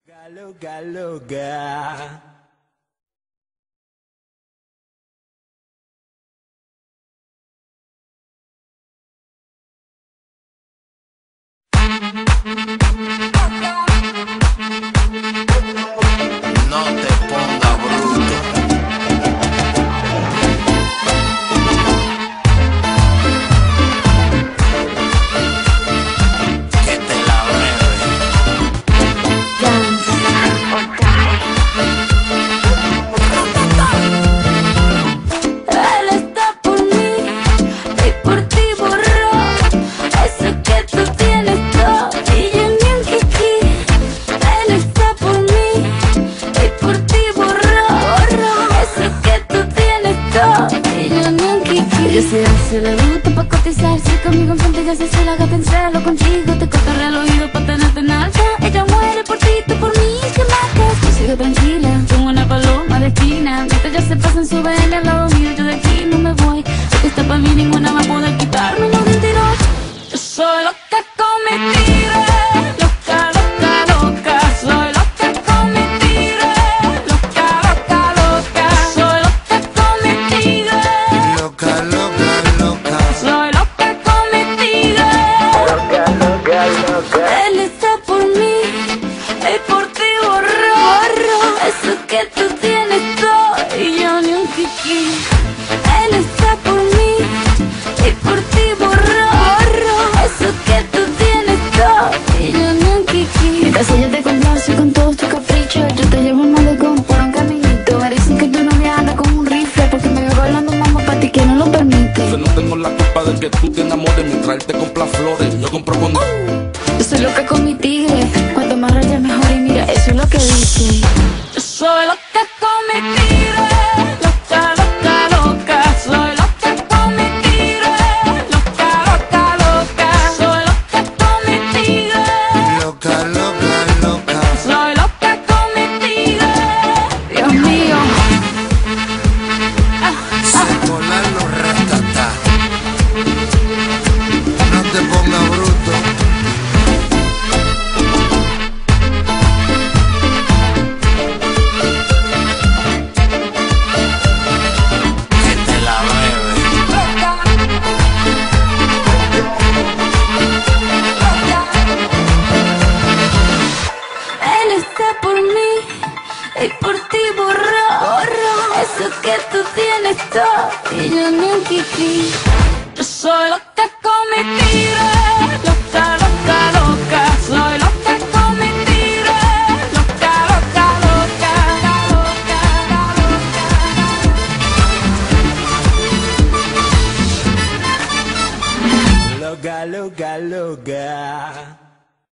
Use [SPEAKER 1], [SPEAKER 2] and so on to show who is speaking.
[SPEAKER 1] Loca, loca.
[SPEAKER 2] No te pongas bruto. Que te la bebe.
[SPEAKER 3] Él está por mí y por ti borró eso que tú tienes todo y yo ni un kiki. Él está por mí y por ti borró eso que tú tienes todo y yo ni un kiki. Ella se hace la bruta pa' cotizarse conmigo enfrente, ya se hace la gata en celo contigo. Te cortaré el oído pa' tenerte en alta. Ella muere por ti, tú por mí, que matas. Yo sigo tranquila, como una paloma de esquina. Mientras ya se pasan su BM al lado mío, yo de aquí no me voy. Porque está pa' mí, ninguna va a poder quitarme los 22. Yo soy loca con mi tigre, loca, loca, loca. Soy loca con mi tigre, loca, loca, loca. Soy loca con mi tigre,
[SPEAKER 2] Loca, loca, loca.
[SPEAKER 3] soy loca con mi tigre.
[SPEAKER 1] Loca, loca, loca.
[SPEAKER 3] Él está por mí y por ti borró eso que tú tienes todo y yo ni un kiki. Él está por mí y por ti borró eso que tú tienes todo y yo ni un kiki. Mi casa ya te complace con todos tus caprichos. Yo te llevo un malecón por un caminito. Me dicen que tu novia anda con un rifle porque me veo bailando mamá pa' ti que no lo permite.
[SPEAKER 4] Yo no tengo la culpa de que tú te enamores mientras él te compra flores. Yo compro con...
[SPEAKER 3] Yo soy loca con mi tigre, cuanto más raya mejor y mira, eso es lo que dice. Yo soy loca con mi tigre, loca, loca, loca. Soy loca con mi tigre, loca, loca, loca. Soy loca con mi tigre,
[SPEAKER 2] Loca, loca, loca.
[SPEAKER 3] soy loca con mi tigre. Dios mío.
[SPEAKER 2] Se colan los ratatá. No te pongas bruto. Que te la bebe.
[SPEAKER 3] Él está por mí y por ti borró eso que tú tienes todo y yo ni un kiki. Yo soy loca con mi tigre, loca, loca, loca. Soy loca con mi tigre, loca, loca, loca, loca, loca.
[SPEAKER 1] Loca, loca, loca.